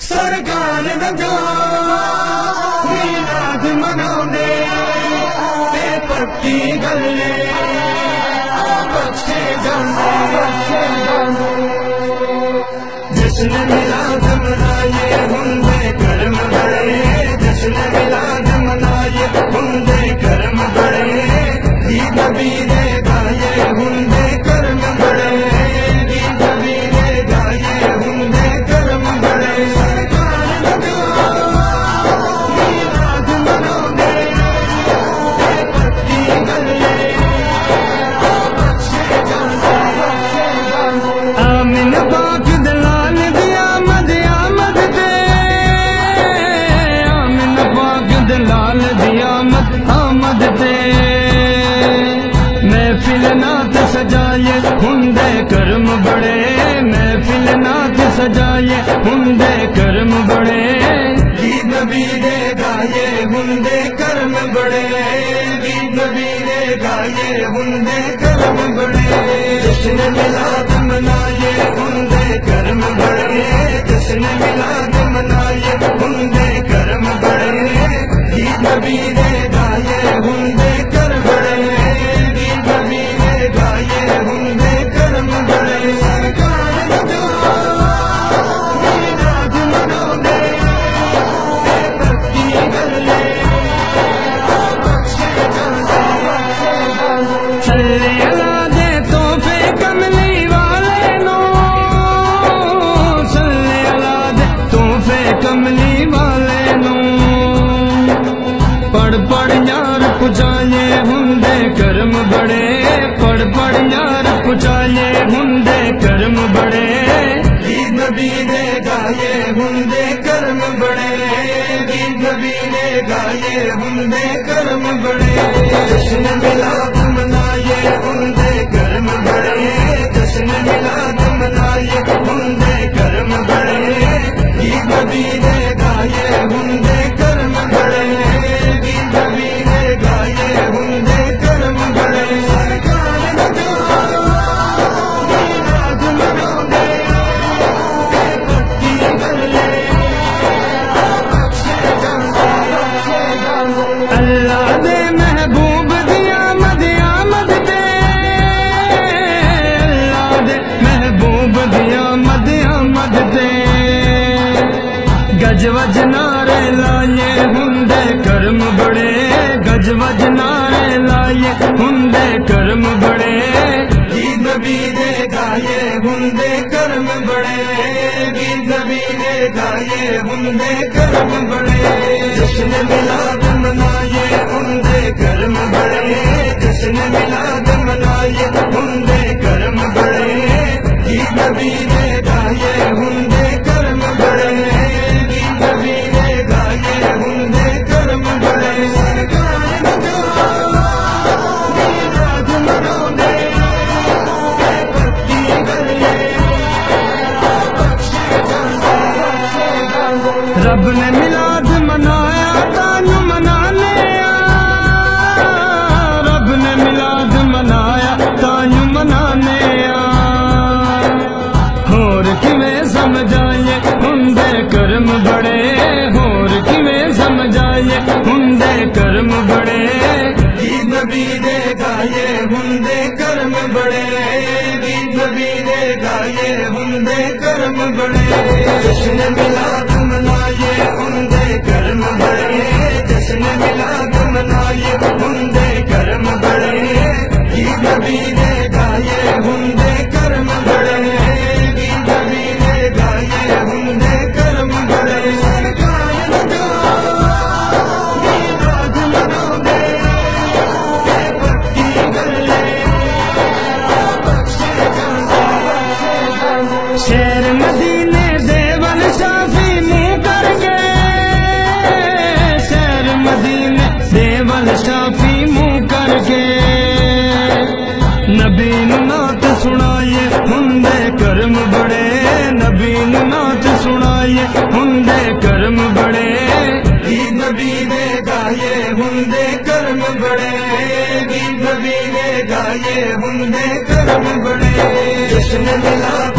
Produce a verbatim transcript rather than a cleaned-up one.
سرکار دا جو میلاد مناوندے تے پکی گلے بخشے جاندے جشن میلاد منائے ہندے کرم بڑے جشن میلاد منائے ہندے کرم بڑے گھیت نبی دے گھائے ہندے کرم بڑے گھیت نبی دے گھائے ہندے کرم بڑے سرکار لگا میلاد مناوندے تے پکی گلے بخشے جاندے آمین پاک دلال دی آمد آمد تے آمین پاک دلال دی آمد آمد تے محفل نات سجائے ہندے کرم بڑے محفل نات سجائے ہندے کرم بڑے گھیت نبی دے گھائے ہندے کرم بڑے گھیت نبی دے گھائے ہندے کرم بڑے جشن میلاد منائے ہندے کرم بڑے جشن میلاد منائے ہندے کرم بڑے گھیت نبی دے گھائے ہندے کرم بڑے گھیت نبی دے گھائے ہندے کرم بڑے سرکار لگا میلاد مناوندے تے پکی گلے بخشے جاندے صلی اللہ دے تحفے کملی والے نو صلی اللہ دے تحفے کملی والے نو پڑھ پڑھ یار پچائے ہندے کرم بڑے پڑھ پڑھ یار پچائے ہندے کرم بڑے گھیت نبی دے گھائے ہندے کرم بڑے گھیت نبی دے گھائے ہندے کرم بڑے جشن میلاد منائے ہندے کرم بڑے جشن میلاد منائے ہندے کرم بڑے گھیت نبی دے گھائے ہندے کرم بڑے گھیت نبی دے گھائے ہندے کرم بڑے سرکار لگا میلاد مناوندے تے پکی گلے بخشے جاندے اللہ دے محبوب دی آمد آمد تے اللہ دے محبوب دی آمد آمد تے گج وج نعرے لائے ہندے کرم بڑے گج وج نعرے لائے ہندے کرم بڑے گھیت نبی دے گھائے ہندے کرم بڑے گھیت نبی دے گھائے ہندے کرم بڑے جشن میلاد منائے ہندے کرم بڑے جشن میلاد منائے ہندے کرم بڑے گھیت نبی دے گھائے ہندے کرم بڑے گھیت نبی دے گھائے ہندے کرم بڑے سرکار لگا میلاد مناوندے تے پکی گلے بخشے جاندے رب نے میلاد منایا تانوں منانے رب نے میلاد منایا تانوں منانے ہور کیویں سمجھائے ہندے کرم بڑے ہور کیویں سمجھائے ہندے کرم بڑے گھیت نبی دے گھائے ہندے کرم بڑے گھیت نبی دے گھائے ہندے کرم بڑے جشن میلاد منائے ہندے کرم بڑے جشن میلاد منائے ہندے کرم بڑے گھیت نبی دے گھائے ہندے کرم بڑے گھیت نبی دے گھائے ہندے کرم بڑے سرکار لگا میلاد مناوندے تے پکی گلے بخشے جاندے شہر مدینے دے ول شافی منہ کر کے شہر مدینے دے ول شافی منہ کر کے نبی نو نعت سنائے ہندے کرم بڑے نبی نو نعت سنائے ہندے کرم بڑے گھیت نبی دے گھائے ہندے کرم بڑے گھیت نبی دے گھائے ہندے کرم بڑے جشن میلاد